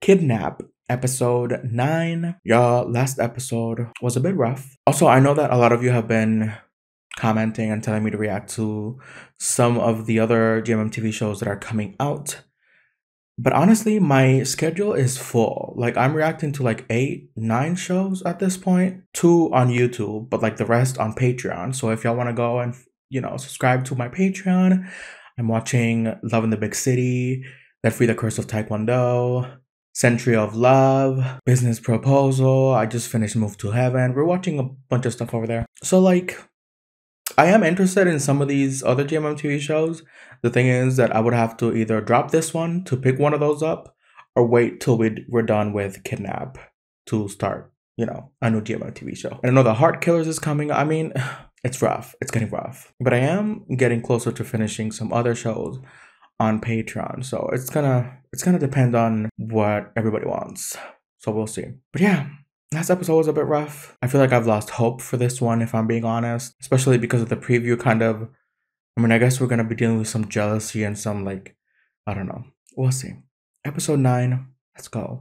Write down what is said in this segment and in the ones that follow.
Kidnap, episode 9. Y'all, last episode was a bit rough. Also, I know that a lot of you have been commenting and telling me to react to some of the other GMM TV shows that are coming out. But honestly, my schedule is full. Like, I'm reacting to like 8, 9 shows at this point. 2 on YouTube, but like the rest on Patreon. So if y'all want to go and, subscribe to my Patreon, I'm watching Love in the Big City, Let Free the Curse of Taekwondo, Century of Love, Business Proposal. I just finished Move to Heaven. We're watching a bunch of stuff over there. So like, I am interested in some of these other GMM TV shows. The thing is that I would have to either drop this one to pick one of those up or wait till we're done with Kidnap to start, a new GMM TV show. And I know the Heart Killers is coming. I mean, it's rough. It's getting rough. But I am getting closer to finishing some other shows on Patreon. So it's gonna depend on what everybody wants. So we'll see. But yeah, last episode was a bit rough. I feel like I've lost hope for this one, if I'm being honest. Especially because of the preview I guess we're gonna be dealing with some jealousy and some I don't know. We'll see. Episode 9. Let's go.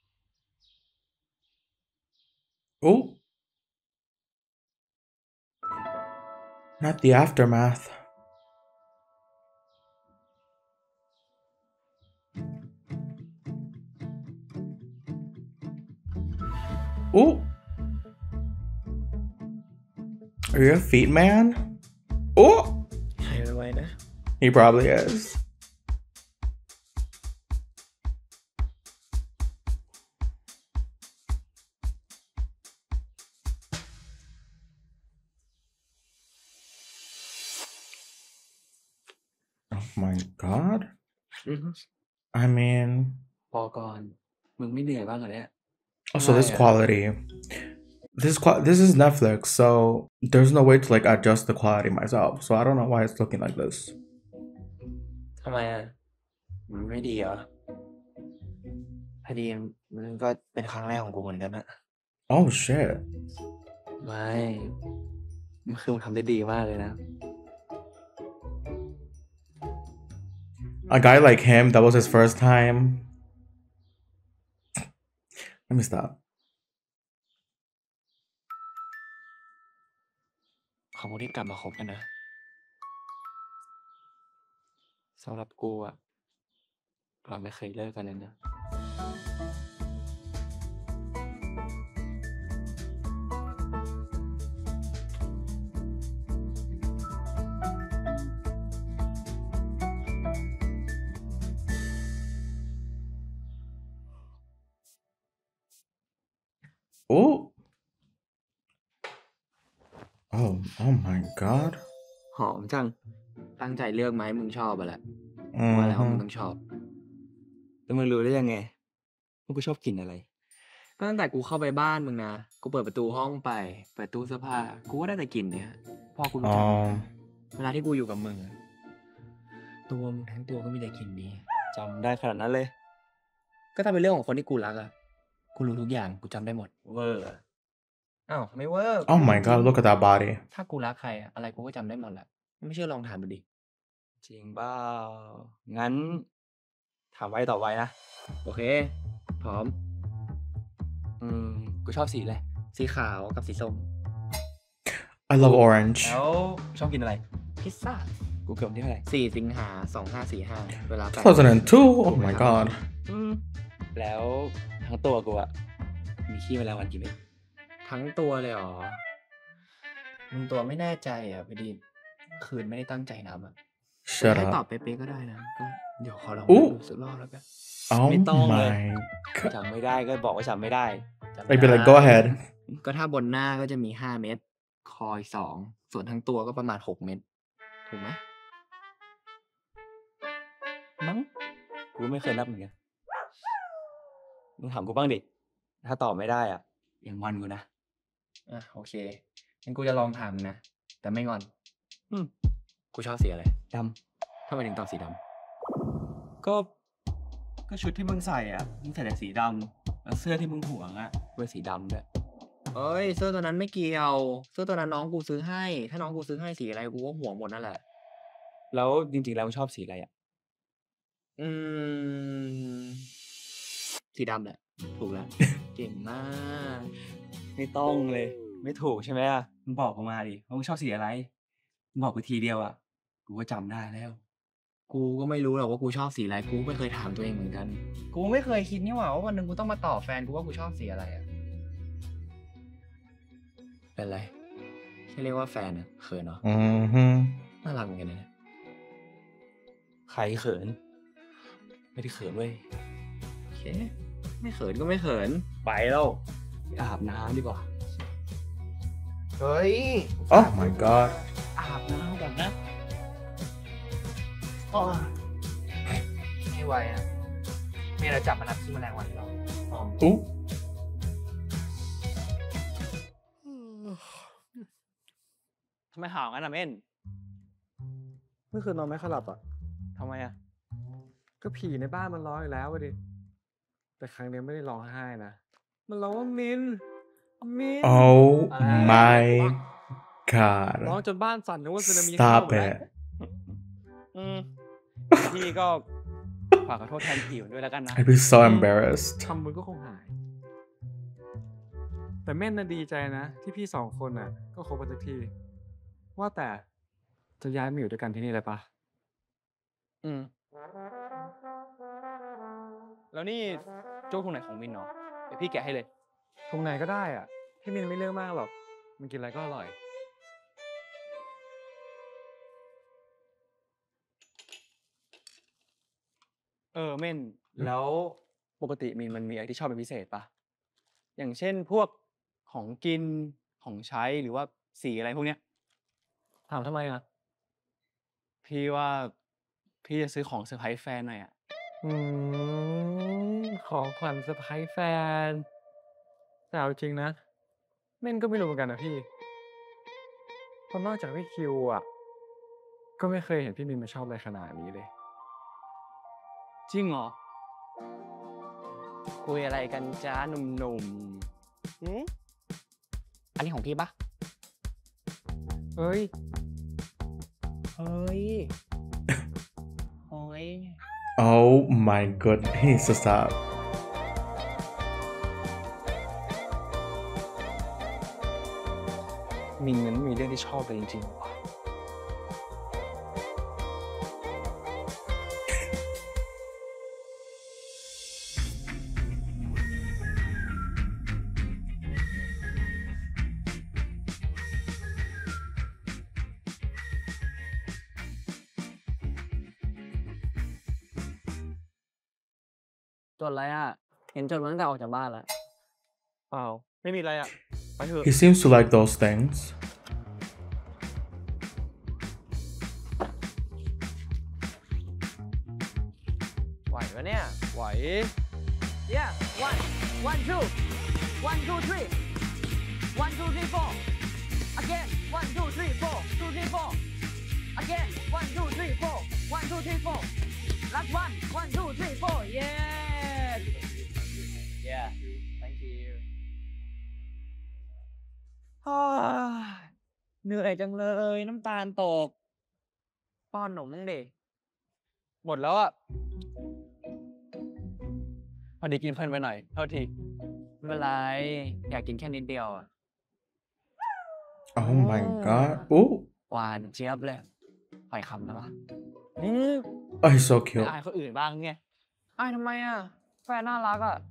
Oh. Not the aftermath. Oh. Are you a feet man? Oh. He probably is. Oh my god. I mean, พอก่อน มึงไม่เหนื่อยบ้างเหรอเนี่ย also this quality. This is Netflix, so there's no way to adjust the quality myself. So I don't know why it's looking like this. ทำไมอ่ะมันไม่ดีเหรอพอดีมันก็เป็นครั้งแรกของกูเหมือนกันนะ Oh shit. ไม่มันคือมึงทำได้ดีมากเลยนะ A guy like him, that was his first time. Let me stop. ขอบคุณที่กลับมาคบกันนะสำหรับกูอ่ะเราไม่เคยเลิกกันเลยนะ Oh. Oh my god. หอมจังตั้งใจเลือกไหมมึงชอบอะแหละว่าแล้วมึงต้องชอบแล้วมึงรู้ได้ยังไงว่ากูชอบกลิ่นอะไรก็ตั้งแต่กูเข้าไปบ้านมึงนะกูเปิดประตูห้องไปเปิดตู้เสื้อผ้ากูก็ได้แต่กลิ่นเนี่ยพอกูรู้จักเวลาที่กูอยู่กับมึงตัวมึงทั้งตัวก็มีแต่กลิ่นดีจำได้ขนาดนั้นเลยก็ถ้าเป็นเรื่องของคนที่กูรักอะกูรู้ทุกอย่างกูจำได้หมดเวอร์อ้าวไม่เวอร์ Oh my god, look at that body. ถ้ากูรักใครอะไรกูก็จำได้หมดแหละไม่เชื่อลองถามดูดิจริงเปล่างั้นถามไว้ต่อไว้นะโอเคพร้อมกูชอบสีอะไรสีขาวกับสีส้ม I love orange. แล้วชอบกินอะไรพิซซ่ากูเกิดวันที่เท่าไหร่4 สิงหา 2545เวลา 2002. Oh my god. แล้วทั้งตัวกูอะมีขี้แมลงวันกี่เม็ดทั้งตัวเลยเหรอมึงตัวไม่แน่ใจอ่ะพอดีคืนไม่ได้ตั้งใจนับอ่ะ Shut ให้ตอบ up. เป๊ะๆก็ได้นะก็เดี๋ยวขอลองอู้ดูสักรอบแล้วกัน Oh ไม่ต้องเลย my god. จำไม่ได้ก็บอกว่าจำไม่ได้จำ I'd be like, go ahead. ก็ถ้าบนหน้าก็จะมี5 เม็ดคออีก2ส่วนทั้งตัวก็ประมาณ6 เม็ดถูกไหมมั้งกูไม่เคยนับเหมือนกันมึงถามกูบ้างดิถ้าตอบไม่ได้อ่ะอย่างงอนกูนะโอเคงั้นกูจะลองถามนะแต่ไม่งอนกูชอบสีอะไรดำทำไมถึงตอบสีดำก็ชุดที่มึงใส่อ่ะมึงใส่แต่สีดำแล้วเสื้อที่มึงห่วงอ่ะเป็นสีดำด้วยเอ้ยเสื้อตัวนั้นไม่เกี่ยวเสื้อตัวนั้นน้องกูซื้อให้ถ้าน้องกูซื้อให้สีอะไรกูก็ห่วงหมดนั่นแหละแล้วจริงๆแล้วมึงชอบสีอะไรอ่ะสีสีดำแหละถูกแล้วเก่งมากไม่ต้องเลยไม่ถูกใช่ไหมอ่ะมึงบอกกูมาดิว่ามึงชอบสีอะไรมึงบอกกูทีเดียวอ่ะกูก็จำได้แล้วกูก็ไม่รู้หรอกว่ากูชอบสีอะไรกูไม่เคยถามตัวเองเหมือนกันกูไม่เคยคิดนี่หว่าวันหนึ่งกูต้องมาตอบแฟนกูว่ากูชอบสีอะไรอ่ะเป็นไรแค่เรียกว่าแฟนอ่ะเขินเนาะน่ารักเหมือนกันนะใครเขินไม่ได้เขินเว้ยโอเคไม่เขินก็ไม่เขินไปแล้วอาบน้ำดีกว่าเฮ้ย Oh my god อาบน้ำก่อนนะไม่ไหวอ่ะเมียเราจับมานับขี้แมลงวันให้เราอู้ทำไมห่าวงั้นอ่ะเม่นเมื่อคืนนอนไม่ค่อยหลับอ่ะทำไมอ่ะก็ผีในบ้านมันร้องอีกแล้วดิ แต่ครั้งนี้ไม่ได้ร้องไห้นะ มันร้องว่ามิน Oh my god ร้องจนบ้านสั่นนึกว่าสึนามิเข้า Stop หมดแล้ว it พี่ก็ฝากขอโทษแทนผีมันด้วยแล้วกันนะ I'd be so embarrassed ทำบุญก็คงหาย แต่เม่นน่ะดีใจนะ ที่พี่2 คนน่ะ ก็คบกันสักที ว่าแต่จะย้ายมาอยู่ด้วยกันที่นี่เลยปะแล้วนี่โจ๊กตรงไหนของมินเนาะเดี๋ยวพี่แกะให้เลยตรงไหนก็ได้อ่ะ พี่มินไม่เลือกมากหรอก มันกินอะไรก็อร่อยเม่นแล้วปกติมินมันมีอะไรที่ชอบเป็นพิเศษปะอย่างเช่นพวกของกินของใช้หรือว่าสีอะไรพวกเนี้ยถามทำไมอ่ะพี่ว่าพี่จะซื้อของเซอร์ไพรส์แฟนหน่อยอ่ะของขวัญเซอร์ไพรส์แฟน แต่เอาจริงนะ เม่นก็ไม่รู้เหมือนกันนะพี่เพราะนอกจากพี่คิวอ่ะ ก็ไม่เคยเห็นพี่มินมาชอบอะไรขนาดนี้เลยจริงเหรอคุยอะไรกันจ้าหนุ่มๆอันนี้ของพี่ปะเฮ้ยเฮ้ย Oh my god he needs to stop มินมันไม่มีเรื่องที่ชอบเลยจริงๆว่ะจดอะไรอ่ะ เห็นจดมาตั้งแต่ออกจากบ้านแล้วเปล่าไม่มีอะไรอ่ะ ไปเถอะ He seems to like those things ไหวปะเนี่ย ไหว Yeah one two 3 1 2 3 4 again 1 2 3 4 2 3 4 again 1 2 3 4 1 2 3 4 last one 1 2 3 4 yeah thank you เหนื่อยจังเลยน้ำตาลตกป้อนหนมนั่งเด็หมดแล้วอ่ะพอดีกินเพลินไปหน่อยเท่าทีไม่เป็นไรอยากกินแค่นิดเดียวอ่ะ Oh my god Ooh หวานเจี๊ยบเลยปล่อยคำแล้วปะ Oh he's so ไม่ cute อายคนอื่นบ้างไงอายทำไมอ่ะแฟนน่ารักอ่ะ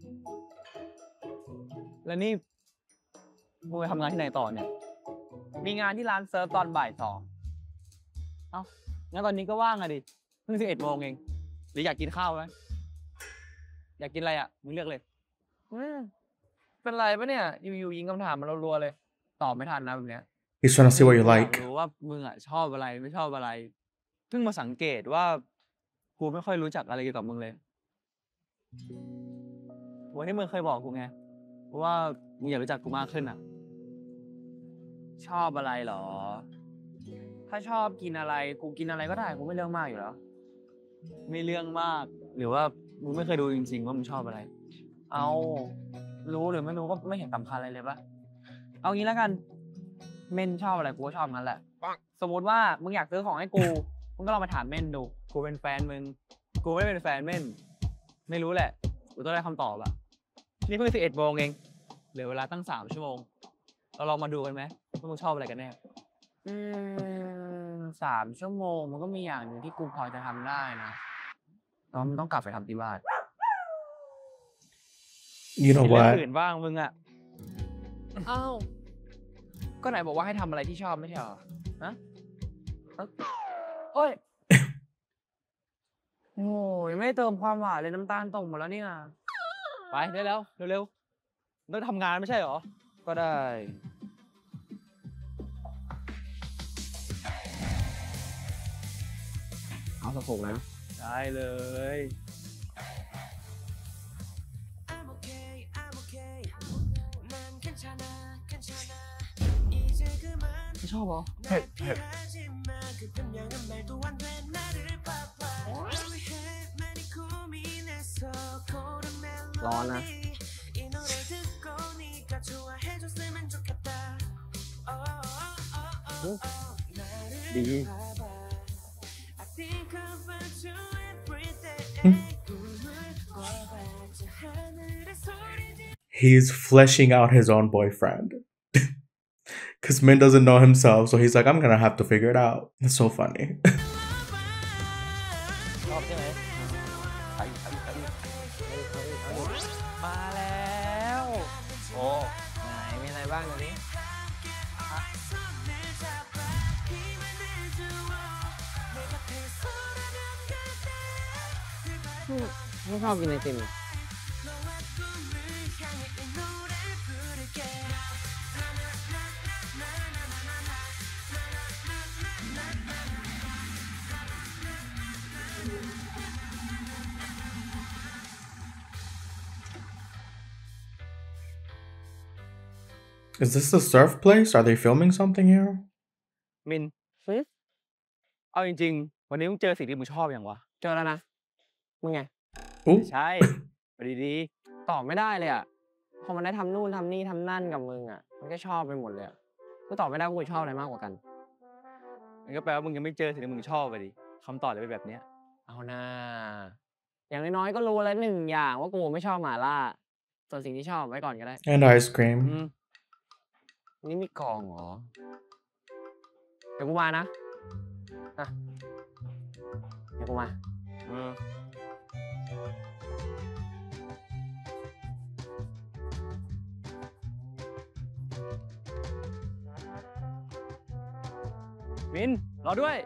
แล้วนี่มึงไปทำงานที่ไหนต่อเนี่ยมีงานที่ร้านเซิร์ฟตอนบ่าย 2เอ้างั้นตอนนี้ก็ว่างอะดิเพิ่ง11 โมงเองหรืออยากกินข้าวไหมอยากกินอะไรอ่ะมึงเลือกเลยเป็นไรปะเนี่ยอยู่ๆยิงคำถามมารัวๆเลยตอบไม่ทันนะแบบเนี้ย He's trying to see what you อยาก like รู้ว่ามึงอ่ะชอบอะไรไม่ชอบอะไรเพิ่งมาสังเกตว่ากูไม่ค่อยรู้จักอะไรเกี่ยวกับมึงเลยวันที่มึงเคยบอกกูไงว่ามึงอยากรู้จักกูมากขึ้นอ่ะชอบอะไรหรอถ้าชอบกินอะไรกูกินอะไรก็ได้กูไม่เรื่องมากอยู่แล้วไม่เรื่องมากหรือว่ามึงไม่เคยดูจริงๆว่ามึงชอบอะไรเอารู้หรือไม่รู้ก็ไม่เห็นสำคัญอะไรเลยปะเอางี้แล้วกันเม่นชอบอะไรกูก็ชอบงั้นแหละสมมติว่ามึงอยากซื้อของให้กูมึงก็ลองไปถามเม่นดูกูเป็นแฟนมึงกูไม่ได้เป็นแฟนเม่นไม่รู้แหละกูต้องได้คำตอบอะนี่เพิ่ง11 โมงเองเหลือเวลาตั้ง3 ชั่วโมงเราลองมาดูกันไหมว่ามึงชอบอะไรกันแน่3 ชั่วโมงมันก็มีอย่างหนึ่งที่กูพอจะทำได้นะแล้วมันต้องกลับไปทำที่บ้าน You know เรื่อง what? อื่นบ้างมึงอะอ้าวก็ไหนบอกว่าให้ทำอะไรที่ชอบไม่ใช่เหรอฮะโอ้ยโอ้ยไม่เติมความหวานเลยน้ำตาลตกหมดแล้วเนี่ยไปได้แล้วเร็วๆต้องทำงานไม่ใช่เหรอก็ได้เอาสะโพกนะได้เลย ไม่ชอบเหรอเผ็ดร้อนนะดี He's fleshing out his own boyfriend. Because Min doesn't know himself, so he's like, I'm gonna have to figure it out. It's so funny. ชอบใช่ไหมมาแล้วโอ้ไหนมีอะไรบ้างตรงนี้ไม่ชอบกินไอติม Is this the surf place? Are they filming something here? มินเอาจริงๆวันนี้มึงเจอสิ่งที่มึงชอบอย่างวะเจอแล้วนะมึงไง Ooh. ใช่ไปดีๆตอบไม่ได้เลยอ่ะพอมันได้ทำนู่นทำนี่ทำนั่นกับมึงอ่ะมันก็ชอบไปหมดเลยก็ตอบไม่ได้ว่ากูชอบอะไรมากกว่ากันมันก็แปลว่ามึงยังไม่เจอสิ่งที่มึงชอบไปดิคำตอบเลยเป็นแบบเนี้ยเอาหน้าอย่างน้อยๆก็รู้แล้ว1 อย่างว่ากูไม่ชอบหม่าล่าส่วนสิ่งที่ชอบไว้ก่อนก็ได้ And ice cream. นี่มีกล่องเหรอเดี๋ยวกูมานะเดี๋ยวกูมามินรอด้วย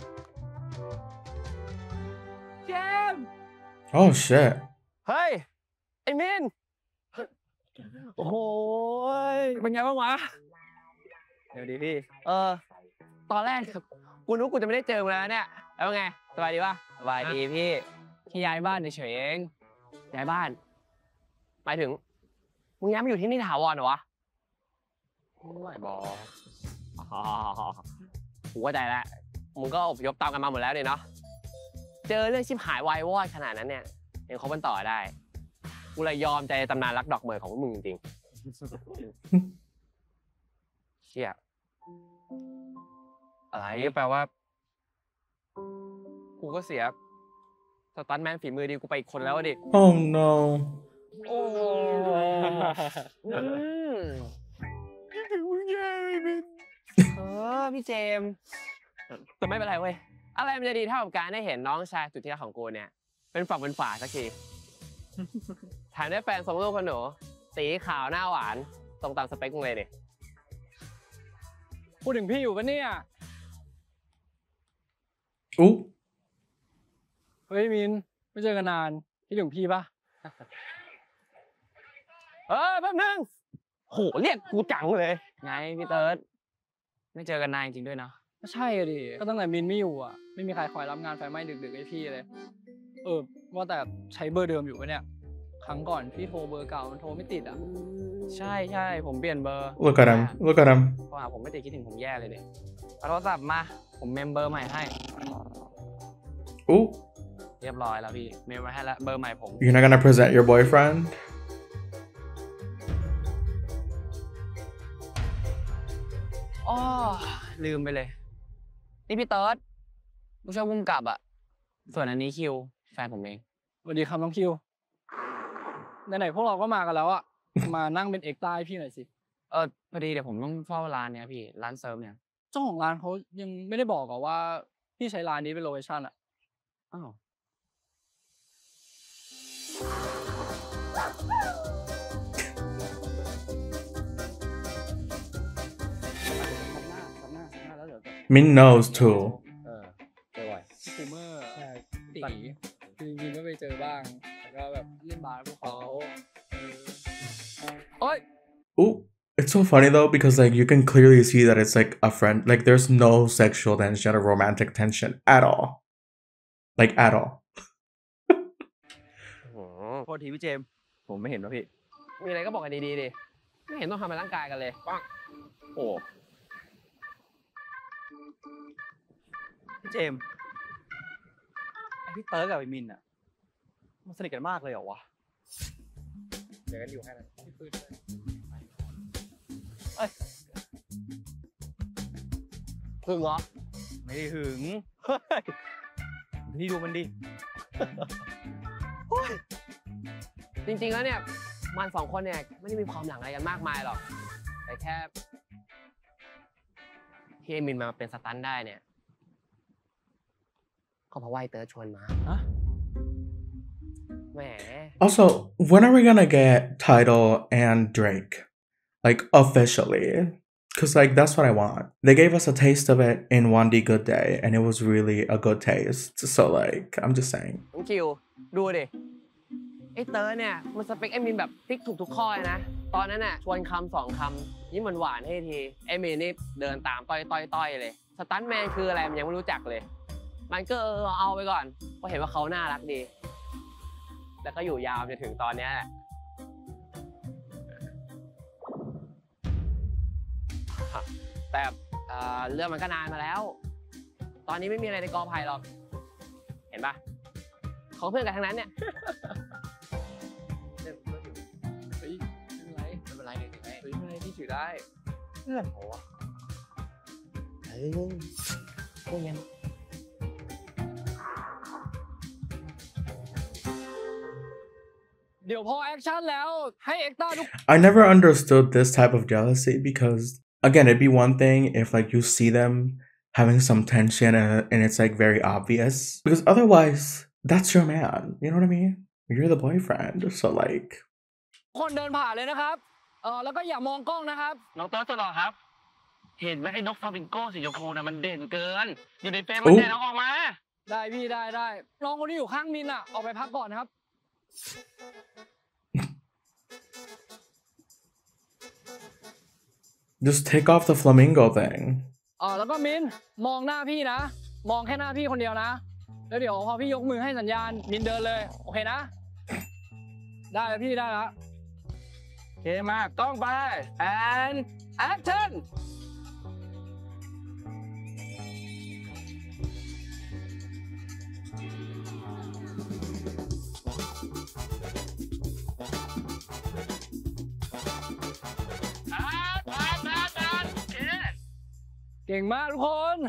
เจมส์ Oh shit. เฮ้ยไอ้มินโอ้โหเป็นไงบ้างวะเดี๋ยวดีพี่ตอนแรกกูนึกกูจะไม่ได้เจอมึงแล้วเนี่ยแล้วไงสบายดีป่ะสบายดีพี่ที่ย้ายบ้านเฉยๆเองย้ายบ้านหมายถึงมึงย้ายมาอยู่ที่นี่ถาวรเหรอวะไม่บอกกูเข้าใจแล้วมึงก็อพยพตามกันมาหมดแล้วเนี่ยเนาะเจอเรื่องชิบหายวายวอดขนาดนั้นเนี่ยยังคบกันต่อได้กูเลยยอมใจตำนานรักดอกเหมยของพวกมึงจริงๆเชี่ยอะไรแปลว่ากูก็เสียสตันแมนฝีมือดีกูไปอีกคนแล้วดิ Oh no. โอ้คิดถึงมึงแย่เลยพี่เจมส์แต่ไม่เป็นไรเว้ยอะไรมันจะดีเท่ากับการได้เห็นน้องชายสุดที่รักของกูเนี่ยเป็นฝั่งเป็นฝาสักทีแถมได้แฟนทรงลูกคนหนูสีขาวหน้าหวานตรงตามสเปคมึงเลยดิพูดถึงพี่อยู่ปะเนี่ย Ooh. เฮ้ยมินไม่เจอกันนานคิดถึงพี่ปะแป๊บนึงโหเรียกกูจังเลยไงพี่เติร์ดไม่เจอกันนานจริงด้วยนะก็ใช่อะดิก็ตั้งแต่มินไม่อยู่อ่ะไม่มีใครคอยรับงานไฟไหม้ดึกๆให้พี่เลยว่าแต่ใช้เบอร์เดิมอยู่ปะเนี่ยครั้งก่อนพี่โทรเบอร์เก่ามันโทรไม่ติดอ่ะใช่ผมเปลี่ยนเบอร์ Look at him. Look at him. โทรหาผมไม่ติดคิดถึงผมแย่เลยดิเอาโทรศัพท์มาผมเมมเบอร์ใหม่ให้ Ooh. เรียบร้อยแล้วพี่เมมไว้ให้แล้วเบอร์ใหม่ผม You're not gonna present your boyfriend? อ๋อลืมไปเลยนี่พี่เติร์ดผู้ช่วยผู้กำกับอ่ะส่วนอันนี้คิวแฟนผมเองสวัสดีครับน้องคิวไหนๆพวกเราก็มากันแล้วอะมานั่งเป็นเอกซ์ต้าให้พี่หน่อยสิพอดีเดี๋ยวผมต้องเฝ้าร้านเนี้ยพี่ร้านเซิร์ฟเนี่ยเจ้าของร้านเขายังไม่ได้บอกว่าพี่ใช้ร้านนี้เป็นโลเคชั่นอะอ้าวทำหน้าแล้วเดี๋ยว Min knows too. เจอบ่อยคูเมอร์ตีคือจริงๆก็ไปเจอบ้างแล้วก็แบบเล่นบาร์พวกเขาโอ๊ย Ooh, it's so funny though because like you can clearly see that it's like a friend. Like there's no sexual tension or romantic tension at all. Like at all. โอ้โหโทษทีพี่เจมส์ผมไม่เห็นว่าพี่มีอะไรก็บอกกันดีๆดิไม่เห็นต้องทำอะไรร่างกายกันเลยปังโอ้พี่เจมส์ไอพี่เติร์กกับไอมินอะมันสนิทกันมากเลยเหรอวะเดี๋ยวกันอยู่แค่นั้นพี่ปืนเลยพึ่งเหรอไม่ได้หึงเฮ้ยนี่ดูมันดิจริงๆแล้วเนี่ยมันสองคนเนี่ยไม่ได้มีความหลังอะไรกันมากมายหรอกแต่แค่ที่เอมินมาเป็นสตันได้เนี่ยก็เพราะว่าไอ้เติร์ดชวนมาฮะแหม Also, when are we gonna get Tidal and Drake? Like officially? Cause like that's what I want. They gave us a taste of it in One D Good Day and it was really a good taste. So like I'm just saying. น้องคิวดูดิไอ้เติร์ดเนี่ยมันสเปคเอมินแบบติ๊กถูกทุกข้อเลยนะตอนนั้นน่ะชวนคำสองคำยิ้มหวานๆให้ทีเอมินนี่เดินตามต้อยเลยสตันแมนคืออะไรมันยังไม่รู้จักเลยมันก็เอาไปก่อนเพราะเห็นว่าเขาน่ารักดีแล้วก็อยู่ยาวจนถึงตอนเนี้ยแหละแต่เรื่องมันก็นานมาแล้ว ตอนนี้ไม่มีอะไรในกอไผ่หรอกเห็นปะของเพื่อนกันทั้งนั้นเนี่ยเฮ้ยไม่เป็นไรเฮ้ยไม่เป็นไรพี่ถือได้เพื่อนโหเฮ้ยเพื่อนยังเดี๋ยวพอแอคชั่นแล้วให้เอ็กซ์ต้าทุก I never understood this type of jealousy because again it'd be one thing if like you see them having some tension and it's like very obvious because otherwise that's your man, you know what I mean? You're the boyfriend, so like คนเดินผ่านเลยนะครับแล้วก็อย่ามองกล้องนะครับน้องเติร์ดตลอดครับ เห็นไหมไอ้นกฟลามิงโก้สีชมพูน่ะมันเด่นเกิน อยู่ในเฟรมมันเด่นออกมาได้พี่ได้น้องคนที่อยู่ข้างมินอ่ะออกไปพักก่อนนะครับ just take off the flamingo thing. แล้วก็มินมองหน้าพี่นะ มองแค่หน้าพี่คนเดียวนะ แล้วเดี๋ยวพอพี่ยกมือให้สัญญาณมินเดินเลยโอเคนะ ได้แล้วพี่ได้แล้วโอเคมากต้องไป and action เก่งมากทุกคน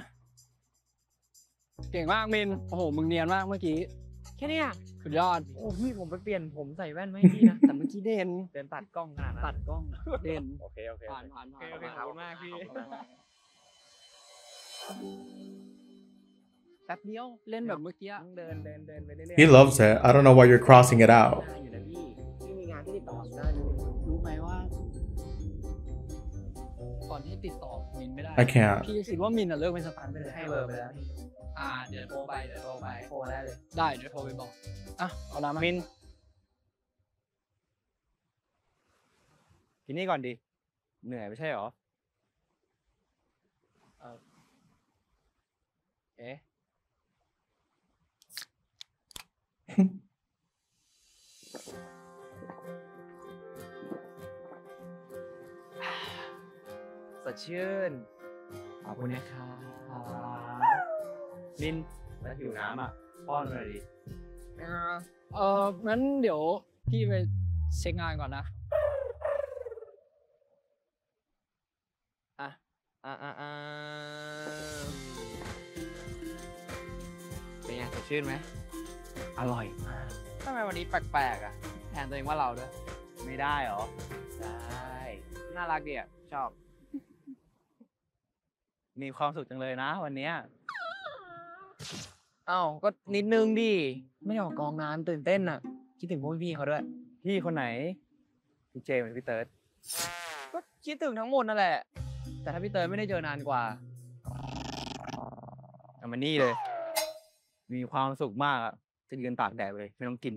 เก่งมากมินโอ้โหมึงเนียนมากเมื่อกี้แค่เนี้ยสุดยอดโอ้พี่ผมไปเปลี่ยนผมใส่แว่นไม่พี่นะ แต่เมื่อกี้เด่นเดินตัดกล้องขนาดนั้นตัดกล้องเด่นโอเคผ่านโอเคขอบคุณมากพี่ แป๊บเดียวเล่นแบบเมื่อกี้เดินไปเรื่อย He loves it. I don't know why you're crossing it out. ๆอยู่นะพี่มีงานที่ติดต่อได้นะรู้ไหมว่าก่อนที่ติดต่อมินไม่ได้ I can't. พี่คิดว่ามินเลิกเป็นสตันไปเลยให้เบอร์ไปแล้วเดี๋ยวโทรไปโทรได้เลยได้เดี๋ยวโทรไปบอกเอาน้ำมามินกินนี่ก่อนดิ เหนื่อยไม่ใช่หรอเอ๊ะสดชื่นขอบคุณนะครับมินแล้วหิวน้ำอ่ะ ป้อนเลยดิงั้นเดี๋ยวพี่ไปเช็คงานก่อนนะเป็นไงสดชื่นไหมอร่อยมากทำไมวันนี้แปลกๆอ่ะแทนตัวเองว่าเราด้วยไม่ได้เหรอได้ น่ารักดีอ่ะ ชอบมีความสุขจังเลยนะวันเนี้ยเอ้าก็นิดนึงดิ ไม่ได้ออกกองนานตื่นเต้นอ่ะ คิดถึงพวกพี่เขาด้วยพี่คนไหน พี่เจมส์หรือพี่เติร์ดก็คิดถึงทั้งหมดนั่นแหละ แต่ถ้าพี่เตยไม่ได้เจอนานกว่าเอามานี่เลย มีความสุขมากอะจะยืนตากแดดเลย ไม่ต้องกิน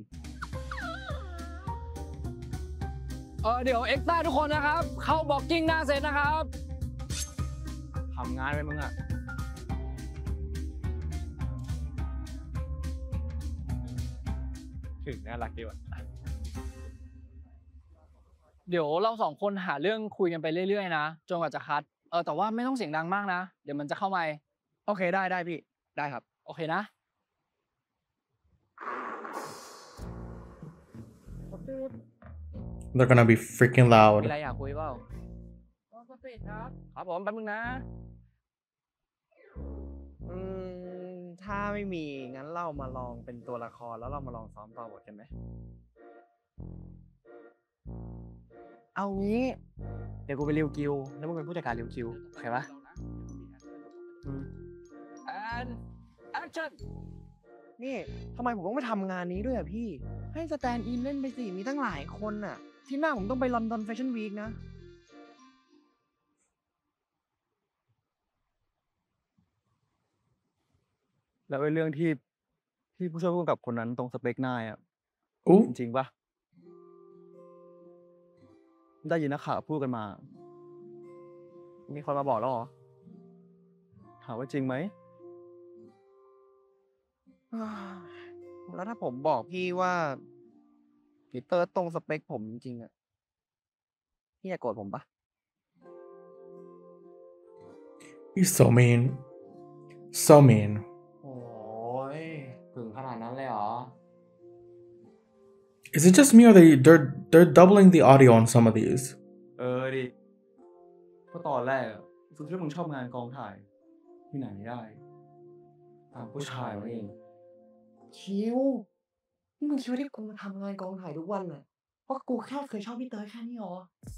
เดี๋ยวเอ็กซ์ต้าทุกคนนะครับ เข้าบล็อกกิ้งหน้าเซตนะครับทำงานไปมึงอะ ถึงน่ารักดีว่ะเดี๋ยวเราสองคนหาเรื่องคุยกันไปเรื่อยๆนะจนกว่าจะคัดแต่ว่าไม่ต้องเสียงดังมากนะ เดี๋ยวมันจะเข้าไมค์โอเคได้พี่ได้ครับ โอเคนะ They're gonna be freaking มี loud. อะไรอยากคุยเปล่าสปีดครับครับผมแป๊บนึงนะถ้าไม่มีงั้นเรามาลองเป็นตัวละครแล้วเรามาลองซ้อมต่อบทกันไหม เอางี้ เดี๋ยวกูไปริวกิวแล้วมึงเป็นผู้จัดการริวกิวโอเคปะ and action นี่ทำไมผมต้องไปทำงานนี้ด้วยอ่ะพี่ ให้สแตนด์อินเล่นไปสิ มีตั้งหลายคนอ่ะ ที่หน้าผมต้องไปลอนดอนแฟชั่นวีคนะแล้วไอ้เรื่องที่ผู้ช่วยผู้กำกับคนนั้นตรงสเปคนายอะ Ooh. จริงปะได้ยินนักข่าวพูดกันมามีคนมาบอกแล้วเหรอถามว่าจริงไหมแล้วถ้าผมบอกพี่ว่าพีเตอร์ตรงสเปคผมจริงๆอ่ะ พี่จะโกรธผมปะ He's so mean. So mean. โอ้ยถึงขนาดนั้นเลยเหรอ Is it just me or they're doubling the audio on some of these? ดิเพราะตอนแรกอะกูคิดว่ามึงชอบงานกองถ่าย ที่ไหนได้ ตามผู้ชายมาเองคิวนี่มึงคิดว่าที่กูมาทำงานกองถ่ายทุกวันอ่ะ เพราะกูแค่เคยชอบพี่เตอร์แค่นี้หรอ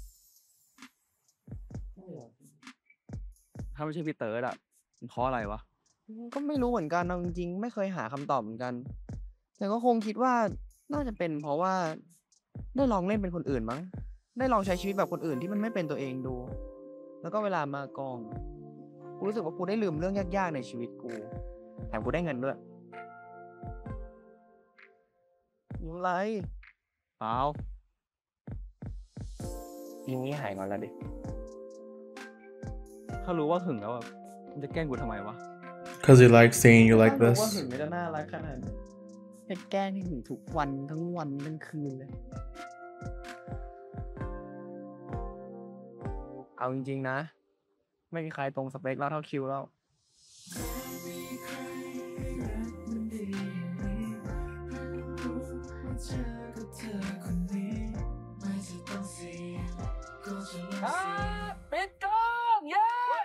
ถ้าไม่ใช่พี่เติร์ดอะมันเพราะอะไรวะก็ไม่รู้เหมือนกันเอาจริงๆไม่เคยหาคำตอบเหมือนกัน แต่ก็คงคิดว่าน่าจะเป็นเพราะว่าได้ลองเล่นเป็นคนอื่นมั้ง ได้ลองใช้ชีวิตแบบคนอื่นที่มันไม่เป็นตัวเองดู แล้วก็เวลามากอง กูรู้สึกว่ากูได้ลืมเรื่องยากๆในชีวิตกู แถมกูได้เงินด้วยอะไรเปล่าทีนี้หายงอนแล้วดิถ้ารู้ว่าหึงแล้วอะมันจะแกล้งกูทำไมวะ Because he likes seeing you like ถ้ารู้ว่า this. หึงไม่ได้น่ารักขนาดนี้ให้แกล้งให้หึงทุกวันทั้งวันทั้งคืนเลย เอาจริงๆนะ ไม่มีใครตรงสเปคเราเท่าคิวแล้วปิดกล้องเย้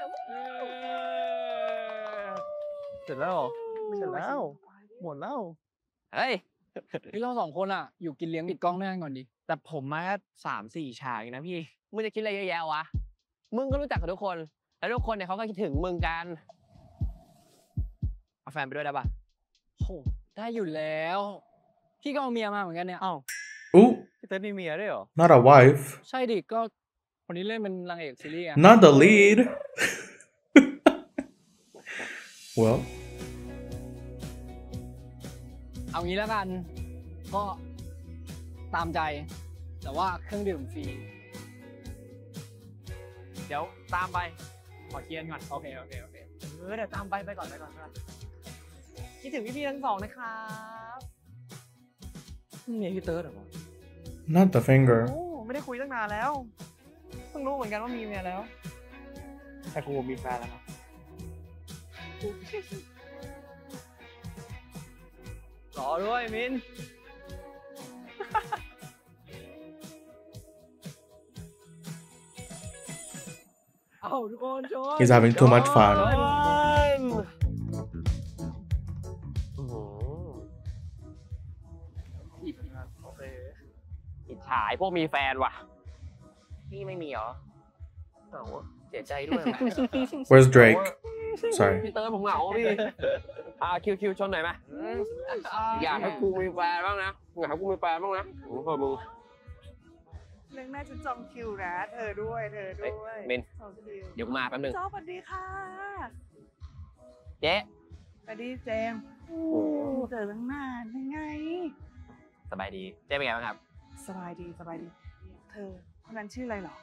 เสร็จแล้วเหรอไม่เสร็จแล้ว หมดแล้วเฮ้ยพี่เราสองคนอะอยู่กินเลี้ยงปิดกล้องด้วยกันก่อนดิแต่ผมมาแค่3-4 ฉากเองนะพี่มึงจะคิดอะไรเยอะแยะวะ มึงก็รู้จักกับทุกคน แล้วทุกคนเนี่ยเขาก็คิดถึงมึงกัน เอาแฟนไปด้วยได้ปะโหได้อยู่แล้ว พี่ก็เอาเมียมาเหมือนกันเนี่ยอ้าว Ooh, พี่เติร์ดมีเมียด้วยเหรอ not a wife. ใช่ดิก็คนนี้เล่นเป็นนางเอกซีรีส์ไง Not the lead. Well, เอางี้แล้วกัน ก็ตามใจ แต่ว่าเครื่องดื่มฟรีเดี๋ยวตามไปขอเคลียร์ก่อนโอเคเดี๋ยวตามไปก่อนคิดถึงพี่ๆทั้งสองนะครับเมียพี่เติร์ดเหรอวะ not the finger. โอ้ไม่ได้คุยตั้งนานแล้ว เพิ่งรู้เหมือนกันว่ามีเมียแล้ว แต่กูมีแฟนแล้วครับรอด้วยมินเอาทุกคนชน He's having too much fun. โอเคหายพวกมีแฟนว่ะ พี่ไม่มีเหรอเอาเสียใจด้วยว่ะ Where's Drake? Sorry. พี่เติร์ดผมเหงาพี่คิวชนหน่อยไหมอยากให้กูมีแฟนบ้างนะอยากให้กูมีแฟนบ้างนะโอ้โหมึงเรื่องน่าจะจองคิวนะเธอด้วยมินจองคิวเดี๋ยวกูมาแป๊บนึงเจ้าสวัสดีค่ะเจ๊สวัสดีเจมส์เจอตั้งนานยังไงสบายดี เจ๊เป็นไงบ้างครับสบายดี เธอคนนั้นชื่ออะไรเหรอ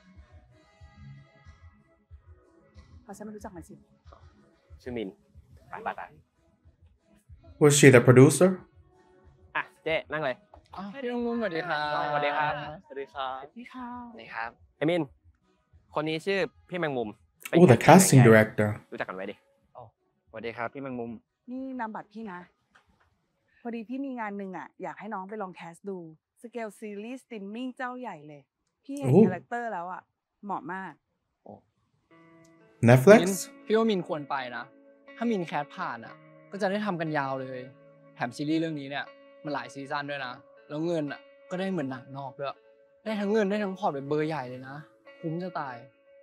พอฉันไม่รู้จักหน่อยสิชื่อมิน ไป Was she the producer? อ่ะ เจ๊นั่งเลยพี่ลุงสวัสดีครับสวัสดีครับสวัสดีครับพี่ข้าวนี่ครับไอ้มิน คนนี้ชื่อพี่แมงมุม Oh, the casting director. รู้จักกันไว้ดิสวัสดีครับพี่แมงมุมนี่นามบัตรพี่นะ พอดีพี่มีงานหนึ่งอ่ะ อยากให้น้องไปลองแคสดู สเกลซีรีส์สตรีมมิ่งเจ้าใหญ่เลย พี่เห็นโอ้คาแรคเตอร์แล้วอ่ะ เหมาะมากมิน Netflix? พี่ว่ามินควรไปนะ ถ้ามินแคสผ่านอ่ะ ก็จะได้ทำกันยาวเลย แถมซีรีส์เรื่องนี้เนี่ย มันหลายซีซั่นด้วยนะ แล้วเงินอ่ะ ก็ได้เหมือนหนังนอกด้วย ได้ทั้งเงินได้ทั้งพอร์ตเป็นเบอร์ใหญ่เลยนะ คุ้มจะตาย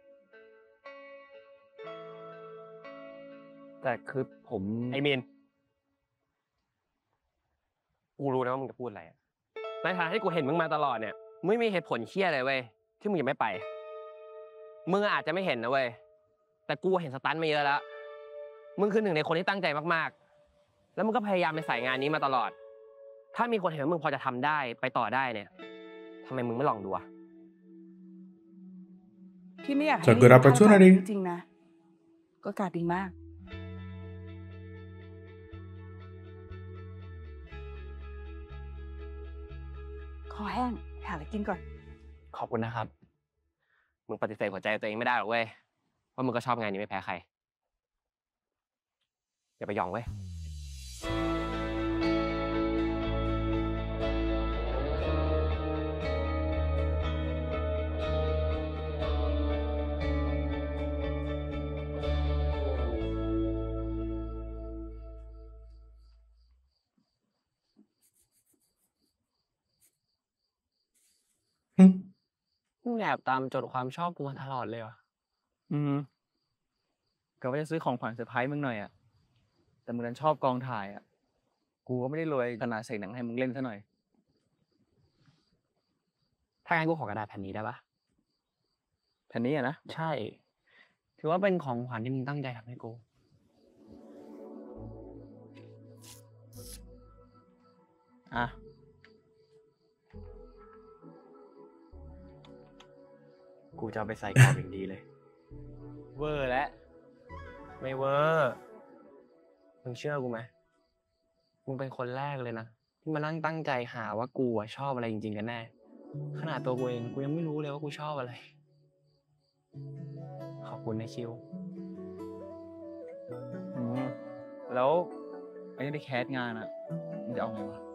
แต่คือผมไอ้มิน กูรู้นะว่ามึงจะพูดอะไรอะในฐานะที่กูเห็นมึงมาตลอดเนี่ยมึงไม่มีเหตุผลเชี่ยเลยเว้ยที่มึงยังไม่ไป มึงอาจจะไม่เห็นนะเว้ยแต่กูเห็นสตันมาเยอะแล้วมึงคือหนึ่งในคนที่ตั้งใจมากๆแล้วมึงก็พยายามไปใส่งานนี้มาตลอด ถ้ามีคนเห็นว่ามึงพอจะทำได้ไปต่อได้เนี่ยทำไมมึงไม่ลองดูอะพี่ไม่อยากให้ It's a good รีบคาดหวัง opportunity จริงๆนะ ก็การดีมาก คอแห้งหาอะไรกินก่อนขอบคุณนะครับ มึงปฏิเสธหัวใจตัวเองไม่ได้หรอกเว้ยว่ามึงก็ชอบงานนี้ไม่แพ้ใครอย่าไปยองเว้ย Hmm. มึงแอบตามจดความชอบกูมาตลอดเลยเหรอก็ว่าจะซื้อของขวัญเซอร์ไพรส์มึงหน่อยอ่ะ แต่มึงดันชอบกองถ่ายอ่ะ กูก็ไม่ได้รวยขนาดเสกหนังให้มึงเล่นซะหน่อยถ้างั้นกูขอกระดาษแผ่นนี้ได้ปะแผ่นนี้อ่ะนะใช่ ถือว่าเป็นของขวัญที่มึงตั้งใจทำให้กูอ่ะกูจะเอาไปใส่กรอบอย่างดีเลยเวอร์แล้วไม่เวอร์มึงเชื่อกูไหมมึงเป็นคนแรกเลยนะที่มานั่งตั้งใจหาว่ากูอะชอบอะไรจริงๆกันแน่ ขนาดตัวกูเองกูยังไม่รู้เลยว่ากูชอบอะไร ขอบคุณนะคิวแล้วไอ้ที่แคสงานอ่ะมึงจะเอาไงวะ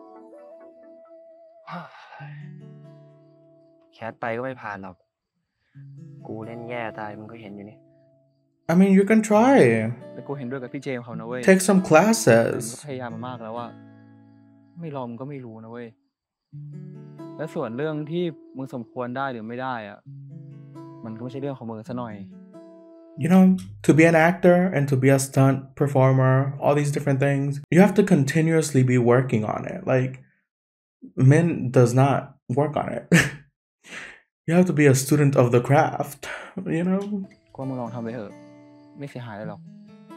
แคสไปก็ไม่ผ่านหรอก กูเล่นแย่ตายมึงก็เห็นอยู่นี่ I mean, you can try. แต่กูเห็นด้วยกับพี่เจมส์เขานะเว้ย Take some มึงก็ classes. พยายามมามากแล้วว่า ไม่ลองมึงก็ไม่รู้นะเว้ย และส่วนเรื่องที่มึงสมควรได้หรือไม่ได้อ่ะ มันก็ไม่ใช่เรื่องของมึงซะหน่อย You know, to be an actor and to be a stunt performer, all these different things, you have to continuously be working on it. Like, Min does not work on it. You have to be a student of the craft, you know? ก็มึงลองทำไปเถอะ ไม่เสียหายเลยหรอก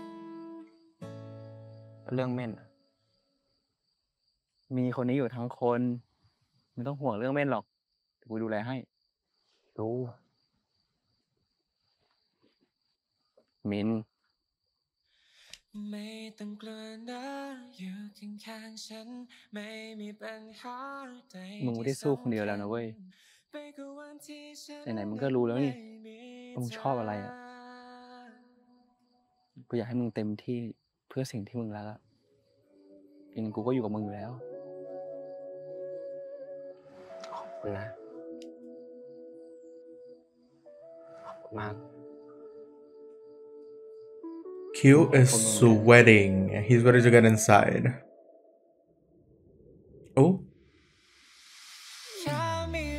เรื่องเม่นอะมีคนนี้อยู่ทั้งคนไม่ต้องห่วงเรื่องเม่นหรอกเดี๋ยวกูดูแลให้รู้มินไม่ต้องกลัวนะอยู่ข้างๆฉันไม่มีปัญหาใดมึงไม่ได้สู้คนเดียวแล้วนะเว้ย ไหนๆมึงก็รู้แล้วนี่ว่ามึงชอบอะไรอ่ะ กูอยากให้มึงเต็มที่เพื่อสิ่งที่มึงรักอะยังไงกูก็อยู่กับมึงอยู่แล้วขอบคุณนะ ขอบคุณมาก Q is sweating. He's ready to get inside. Oh. แค่มี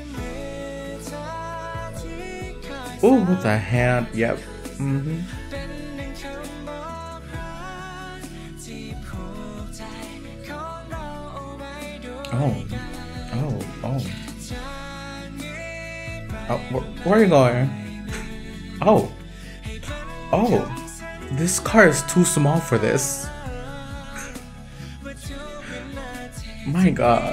Ooh, with the hand. Yep. Mm-hmm. Oh. Oh. Oh. Oh, where are you going? Oh. Oh. This car is too small for this. My God.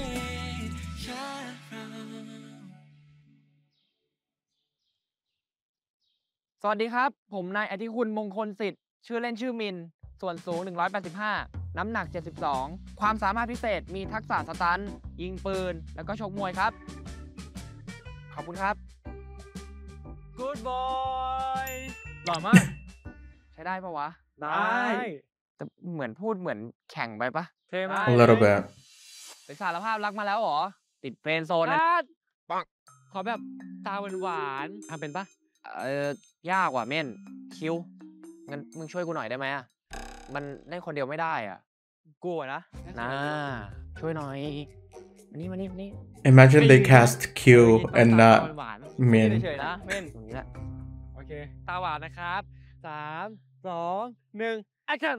สวัสดีครับ ผมนายอธิคุณมงคลสิทธิ์ชื่อเล่นชื่อมิน ส่วนสูง 185 น้ำหนัก 72 ความสามารถพิเศษมีทักษะสตันท์ยิงปืน แล้วก็ชกมวยครับ ขอบคุณครับ Good boy หล่อมากใช้ได้ปะวะได้แต่เหมือนพูดเหมือนแข่งไปปะเท่มาก A little bit. ไปสารภาพรักมาแล้วเหรอ ติดเฟรนด์โซนนะปังขอแบบตาหวานๆทำเป็นปะยากว่ะเม่นคิวงั้นมึงช่วยกูหน่อยได้ไหมอ่ะ มันเล่นคนเดียวไม่ได้อ่ะกูอะนะนะช่วยหน่อยมานี่มานี่มานี่ Imagine they cast Q and not หวานๆ Min. เฉยๆนะเม่นตรงนี้แหละโอเค ตาหวานนะครับ 3 2 1 action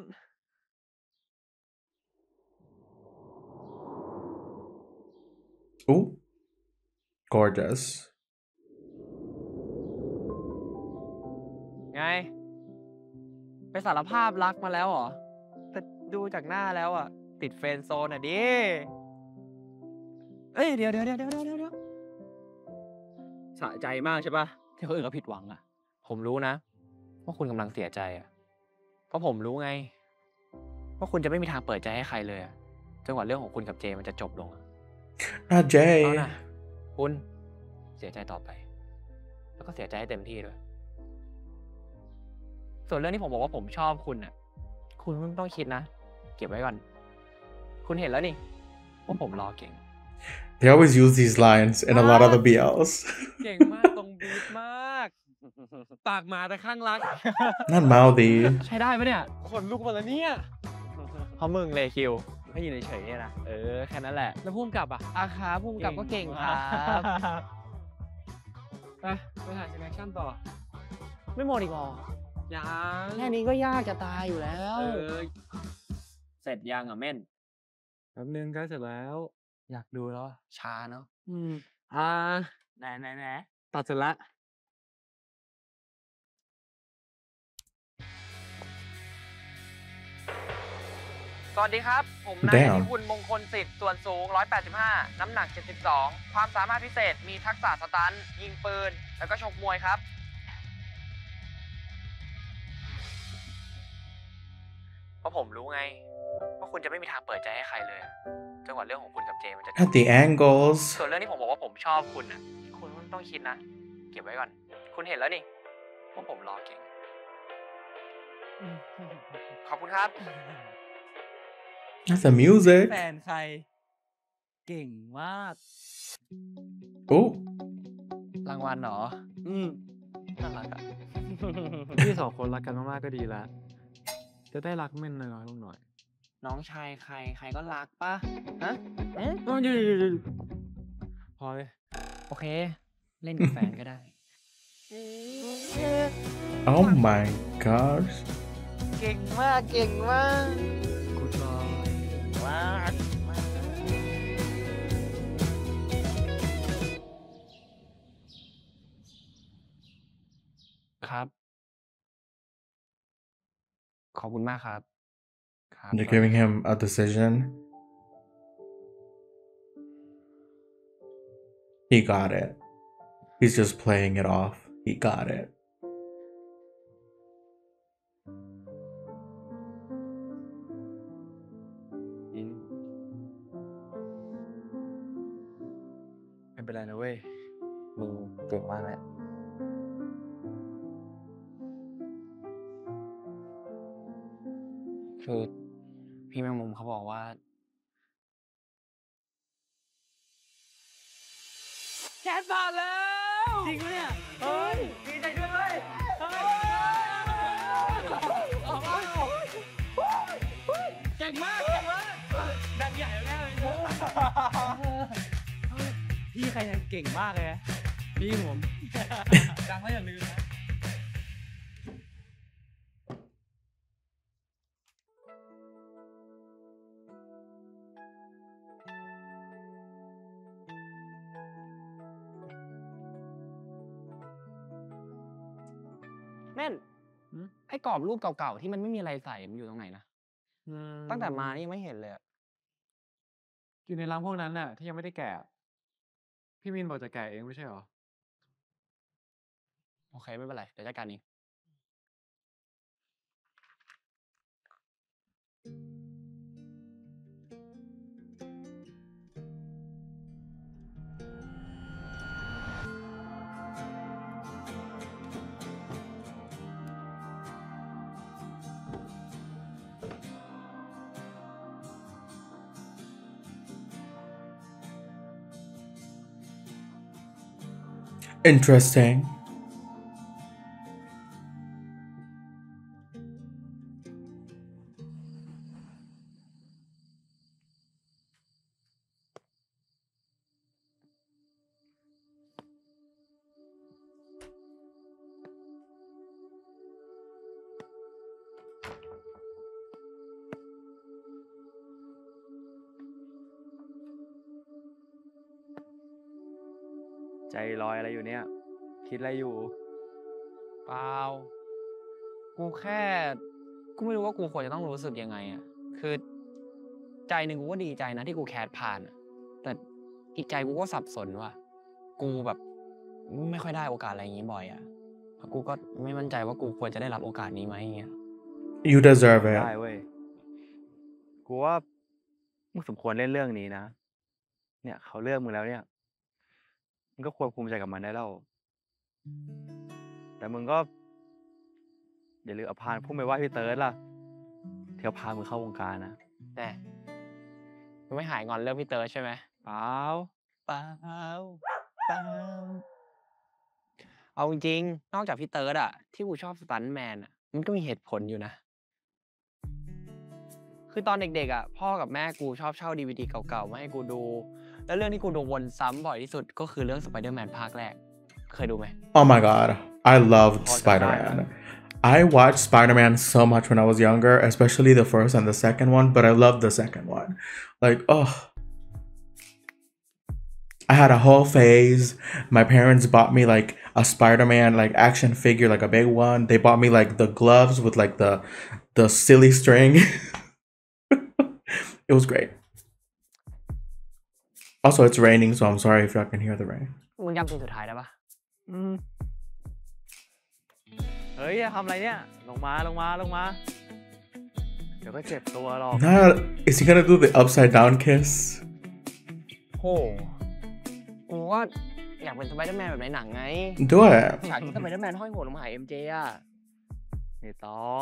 Ooh. Gorgeous. ไง ไปสารภาพรักมาแล้วเหรอ แต่ดูจากหน้าแล้วอ่ะ ติดเฟรนด์โซนอ่ะดิ เอ้ยเดี๋ยวสะใจมากใช่ปะที่คนอื่นเขาผิดหวังอ่ะ ผมรู้นะ ว่าคุณกำลังเสียใจอ่ะ เพราะผมรู้ไง ว่าคุณจะไม่มีทางเปิดใจให้ใครเลยอ่ะจนกว่าเรื่องของคุณกับเจมันจะจบลงอะ Not Jay. เอานะคุณเสียใจต่อไป แล้วก็เสียใจให้เต็มที่ด้วย ส่วนเรื่องที่ผมบอกว่าผมชอบคุณน่ะ คุณไม่ต้องคิดนะ เก็บไว้ก่อน คุณเห็นแล้วนี่ว่าผมรอเก่ง They always use these lines in a lot of the BLs. เก่งมากตรงบีทมาก ปากหมาแต่ข้างรัก Not mouthy. ใช้ได้ปะเนี่ยขนลุกหมดแล้วเนี่ยเพราะมึงเลยคิวไม่ยืนเฉยๆเนี่ยนะ แค่นั้นแหละแล้วพุ่มกลับอ่ะอาคาพุ่มกับก็เก่งครับไปถ่ายซีนแอคชั่นต่อไม่หมดอีกหรอยังแค่นี้ก็ยากจะตายอยู่แล้วอเสร็จยังอ่ะเม่นแป๊บนึงใกล้เสร็จแล้ว อยากดูแล้วอะช้าเนาะอ่าไหนตัดเสร็จแล้วสวัสดีครับ ผมนายอ Damn. ธิคุณมงคลสิทธิ์ส่วนสูง 185 น้ำหนัก 72 ความสามารถพิเศษมีทักษะสตันท์ยิงปืน แล้วก็ชกมวยครับ เพราะผมรู้ไง ว่าคุณจะไม่มีทางเปิดใจให้ใครเลยอะจนกว่าเรื่องของคุณกับเจมันจะจบ At the angles. ส่วนเรื่องที่ผมบอกว่าผมชอบคุณน่ะ คุณไม่ต้องคิดนะ เก็บไว้ก่อน คุณเห็นแล้วนี่ว่าผมรอเก่ง ขอบคุณครับ That's the music. แฟนใคร เก่งมาก Ooh. รางวัลเหรอ น่ารักอะพี่สองคนรักกันมากๆก็ดีแล้ว จะได้รักเม่นน้อยๆลงหน่อยน้องชายใครก็รักปะฮะพอเลยโอเค เล่นกับแฟนก็ได้ Oh my gosh. เก่งมากกูชอบมากครับ ขอบคุณมากครับ ครับ You're giving him a decision. He got it. He's just playing it off. He got it. ไม่เป็นไรนะเว้ยมึงเก่งมากเลยคือพี่แมงมุมเขาบอกว่าแคทผ่านแล้ว จริงไหมเนี่ย เฮ้ย ดีใจด้วยเว้ยเก่งมากดังใหญ่แล้วแน่เลยพี่ใครเนี่ยเก่งมากเลยพี่ผม ดังแล้วอย่าลืมนะแม่นหืมไอ้กรอบรูปเก่าๆที่มันไม่มีอะไรใส่มันอยู่ตรงไหนนะ ตั้งแต่มานี่ยังไม่เห็นเลยอะอยู่ในรังพวกนั้นน่ะ ที่ยังไม่ได้แกะ พี่มินบอกจะแกะเองไม่ใช่เหรอโอเคไม่เป็นไรเดี๋ยวจัดการเอง Interesting. ใจลอยอะไรอยู่เนี่ย คิดอะไรอยู่เปล่า กูแค่ กูไม่รู้ว่ากูควรจะต้องรู้สึกยังไงอะคือใจหนึ่งกูก็ดีใจนะที่กูแคสผ่านอะแต่อีกใจกูก็สับสนว่ะ กูแบบไม่ค่อยได้โอกาสอะไรอย่างนี้บ่อยอะแล้วกูก็ไม่มั่นใจว่ากูควรจะได้รับโอกาสนี้ไหมอย่างเงี้ย You deserve ได้ it. เว้ย กูว่ามึงสมควรเล่นเรื่องนี้นะ เนี่ยเขาเลือกมึงแล้วเนี่ย มึงก็ควรภูมิใจกับมันได้แล้ว แต่มึงก็ อย่าลืมเอาพานพุ่งไปไหว้พี่เติร์ดล่ะที่เขาพามึงเข้าวงการนะแต่มึงไม่หายงอนเรื่องพี่เติร์ดใช่ไหมเปล่าเปล่าเปล่าเอาจริงๆนอกจากพี่เติร์ดอะที่กูชอบสตันท์แมนอะมันก็มีเหตุผลอยู่นะ คือตอนเด็กๆอะพ่อกับแม่กูชอบเช่าดีวีดีเก่าๆมาให้กูดู แล้วเรื่องที่กูดูวนซ้ำบ่อยที่สุดก็คือเรื่องสไปเดอร์แมนภาคแรก เคยดูไหม Oh my god. I loved Spider-Man. I watched Spider-Man so much when I was younger, especially the first and the second one, but I loved the second one. Like, oh. I had a whole phase. My parents bought me like a Spider-Man like action figure, like a big one. They bought me like the gloves with like the silly string. It was great. Also, it's raining, so I'm sorry if y'all can hear the rain. มึงจำซีนสุดท้ายได้ปะเฮ้ยอย่าทำอะไรเนี่ย ลงมา เดี๋ยวก็เจ็บตัวหรอก Nah, is he gonna do the upside down kiss? โหกูว่าอยากเป็นสไปเดอร์แมนแบบในหนังไง Do it. ฉากที่สไปเดอร์แมนห้อยหัวลงมาหา MJ อะไม่ต้อง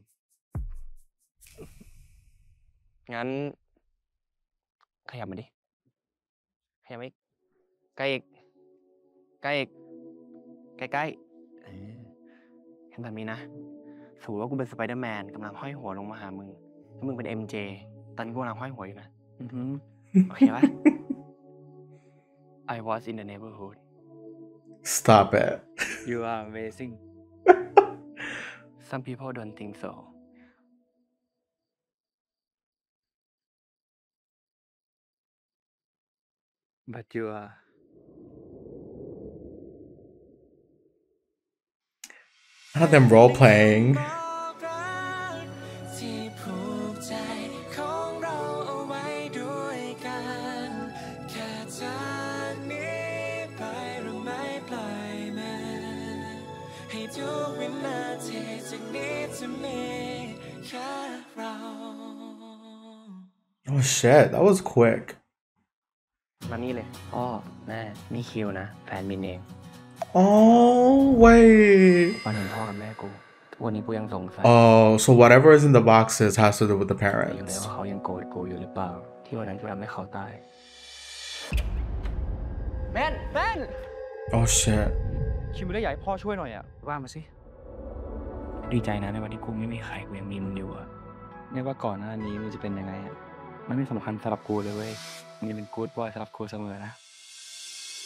งั้น ขยับมาดิ ขยับมาอีกใกล้อีกใกล้อีกใกล้ๆเห็นแบบนี้นะสมมติว่ากูเป็นสไปเดอร์แมนกำลังห้อยหัวลงมาหามึงแล้วมึงเป็น MJ ตอนนกูกำลังห้อยหัวอยู่นะ โอเคปะ I was in the neighborhood Stop it. You are amazing Some people don't think so but you are Not them role playing. ที่ผูกใจของเราเอาไว้ด้วยกัน แค่จากนี้ไปเราไม่ปล่อยมันให้ทุกวินาทีจากนี้จะมีแค่เรา Oh shit, that was quick. มานี่เลยพ่อแม่นี่คิวนะ แฟนมินเอง Oh, wait. วันเห็นพ่อกับแม่กูทุกวันนี้กูยังสงสัย Oh, so whatever is in the boxes has to do with the อยู่เลย parents. ว่าเขายังโกรธกูอยู่หรือเปล่า ที่วันนั้นกูทำให้เขาตายแมน Oh shit. คิวไม่ได้อยากให้พ่อช่วยหน่อยอ่ะว่ามาสิ ดีใจนะในวันที่กูไม่มีใครกูยังมีมึงอยู่อะไม่ว่าก่อนหน้านี้มึงจะเป็นยังไงอะมันไม่สำคัญสำหรับกูเลยเว้ยมึงยังเป็นกู๊ดบอยสำหรับกูเสมอนะ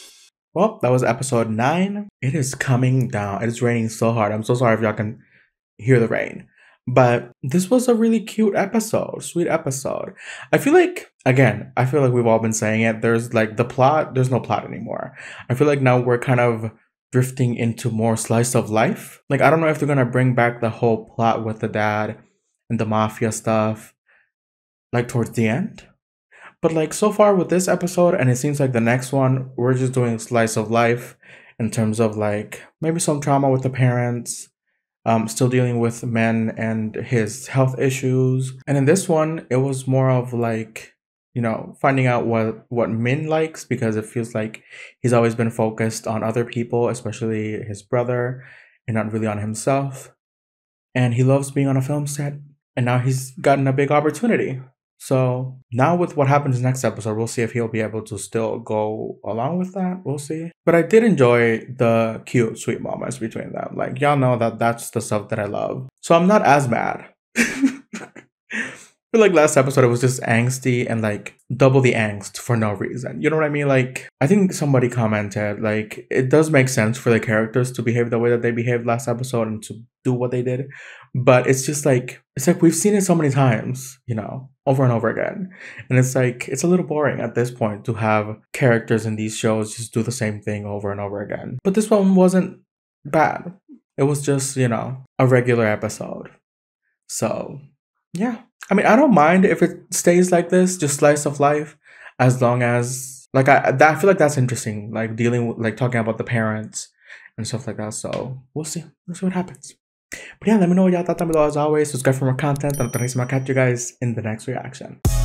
well, that was episode 9. It is coming down. It is raining so hard. I'm so sorry if y'all can hear the rain. But this was a really cute episode, sweet episode. I feel like we've all been saying it. There's like the plot, there's no plot anymore. I feel like now we're kind of drifting into more slice of life. Like, I don't know if they're gonna bring back the whole plot with the dad and the mafia stuff, like towards the end. But like so far with this episode, and it seems like the next one, we're just doing slice of life in terms of like maybe some trauma with the parents, still dealing with men and his health issues. And in this one, it was more of like, you know, finding out what Min likes, because it feels like he's always been focused on other people, especially his brother, and not really on himself. And he loves being on a film set, and now he's gotten a big opportunity. So now with what happens next episode, we'll see if he'll be able to still go along with that. We'll see. But I did enjoy the cute, sweet moments between them. Like, y'all know that that's the stuff that I love. So I'm not as mad. I feel like last episode, it was just angsty and like double the angst for no reason. You know what I mean? Like, I think somebody commented, like, it does make sense for the characters to behave the way that they behaved last episode and to do what they did. But it's just like, we've seen it so many times, you know, over and over again. And it's like, it's a little boring at this point to have characters in these shows just do the same thing over and over again. But this one wasn't bad. It was just, you know, a regular episode. So, yeah. I mean, I don't mind if it stays like this, just slice of life, as long as, like, I feel like that's interesting, like, dealing with, like, talking about the parents and stuff like that. So, we'll see. We'll see what happens. But yeah, let me know what y'all thought down below as always. Subscribe for more content. And I'll catch you guys in the next reaction.